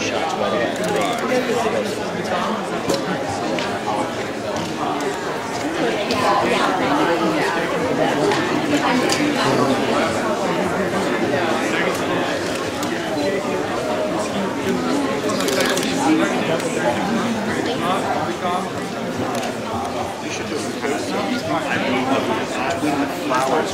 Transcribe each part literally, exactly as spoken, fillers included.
shots, by the way. You should do it. Flowers.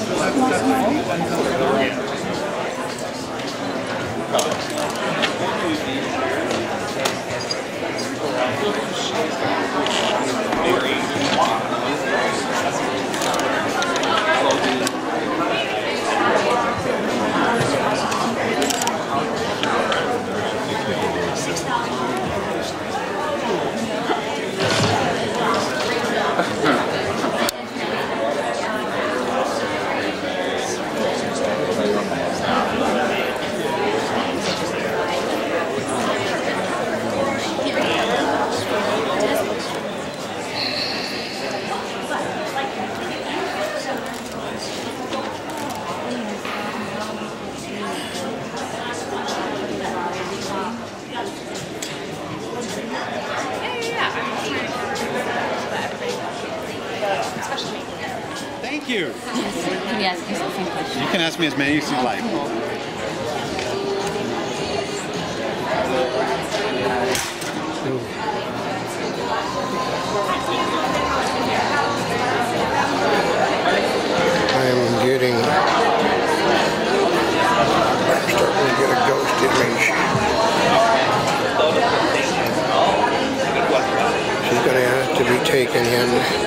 Thank you. Can you ask me some questions? You can ask me as many as you like. I'm getting, I'm starting to get a ghost image. She's going to have to be taken in.